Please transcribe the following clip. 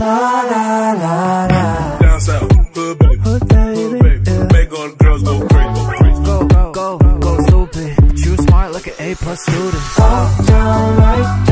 La la la la. Down south, hood baby, hood baby. Yeah. Make all the girls go crazy. Go stupid. You smart like an A+ student. Up, down, right,